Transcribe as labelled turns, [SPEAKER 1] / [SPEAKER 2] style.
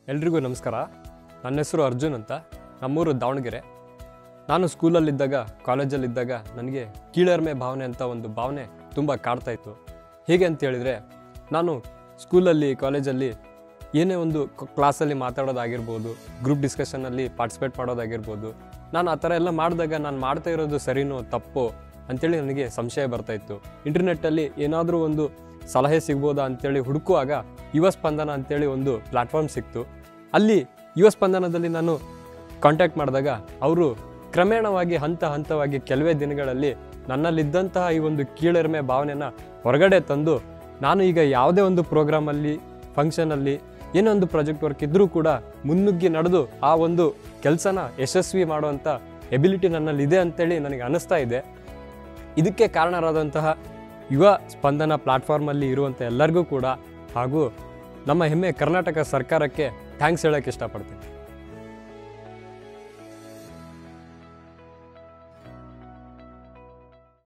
[SPEAKER 1] ಎಲ್ರಿಗೂ ನಮಸ್ಕಾರ. ನನ್ನ ಹೆಸರು ಅರ್ಜುನ್ ಅಂತ. ನಮ್ಮೂರು ದಾವಣಗೆರೆ. ನಾನು ಸ್ಕೂಲಲ್ಲಿದ್ದಾಗ, ಕಾಲೇಜಲ್ಲಿದ್ದಾಗ ನನಗೆ ಕೀಳರಿಮೆ ಭಾವನೆ ಅಂತ ಒಂದು ಭಾವನೆ ತುಂಬ ಕಾಡ್ತಾ ಇತ್ತು. ಹೇಗೆ ಅಂತ ಹೇಳಿದರೆ, ನಾನು ಸ್ಕೂಲಲ್ಲಿ, ಕಾಲೇಜಲ್ಲಿ ಏನೇ ಒಂದು ಕ್ಲಾಸಲ್ಲಿ ಮಾತಾಡೋದಾಗಿರ್ಬೋದು, ಗ್ರೂಪ್ ಡಿಸ್ಕಷನಲ್ಲಿ ಪಾರ್ಟಿಸಿಪೇಟ್ ಮಾಡೋದಾಗಿರ್ಬೋದು, ನಾನು ಆ ಥರ ಎಲ್ಲ ಮಾಡಿದಾಗ ನಾನು ಮಾಡ್ತಾ ಇರೋದು ಸರಿನೋ ತಪ್ಪೋ ಅಂಥೇಳಿ ನನಗೆ ಸಂಶಯ ಬರ್ತಾಯಿತ್ತು. ಇಂಟರ್ನೆಟ್ಟಲ್ಲಿ ಏನಾದರೂ ಒಂದು ಸಲಹೆ ಸಿಗ್ಬೋದಾ ಅಂಥೇಳಿ ಹುಡುಕುವಾಗ ಯುವಸ್ಪಂದನ ಅಂಥೇಳಿ ಒಂದು ಪ್ಲ್ಯಾಟ್ಫಾರ್ಮ್ ಸಿಕ್ತು. ಅಲ್ಲಿ ಯುವಸ್ಪಂದನದಲ್ಲಿ ನಾನು ಕಾಂಟ್ಯಾಕ್ಟ್ ಮಾಡಿದಾಗ ಅವರು ಕ್ರಮೇಣವಾಗಿ ಹಂತವಾಗಿ ಕೆಲವೇ ದಿನಗಳಲ್ಲಿ ನನ್ನಲ್ಲಿದ್ದಂತಹ ಈ ಒಂದು ಕೀಳರಿಮೆ ಭಾವನೆನ ಹೊರಗಡೆ ತಂದು, ನಾನು ಈಗ ಯಾವುದೇ ಒಂದು ಪ್ರೋಗ್ರಾಮಲ್ಲಿ, ಫಂಕ್ಷನಲ್ಲಿ, ಏನೋ ಒಂದು ಪ್ರಾಜೆಕ್ಟ್ ವರ್ಕ್ ಇದ್ದರೂ ಕೂಡ ಮುನ್ನುಗ್ಗಿ ನಡೆದು ಆ ಒಂದು ಕೆಲಸನ ಯಶಸ್ವಿ ಮಾಡುವಂಥ ಎಬಿಲಿಟಿ ನನ್ನಲ್ಲಿದೆ ಅಂತೇಳಿ ನನಗೆ ಅನ್ನಿಸ್ತಾ ಇದೆ. ಇದಕ್ಕೆ ಕಾರಣರಾದಂತಹ ಯುವ ಸ್ಪಂದನ ಪ್ಲ್ಯಾಟ್ಫಾರ್ಮಲ್ಲಿ ಇರುವಂಥ ಎಲ್ಲರಿಗೂ ಕೂಡ ಹಾಗೂ ನಮ್ಮ ಹೆಮ್ಮೆ ಕರ್ನಾಟಕ ಸರ್ಕಾರಕ್ಕೆ ಥ್ಯಾಂಕ್ಸ್ ಹೇಳೋಕ್ಕೆ ಇಷ್ಟಪಡ್ತೀನಿ.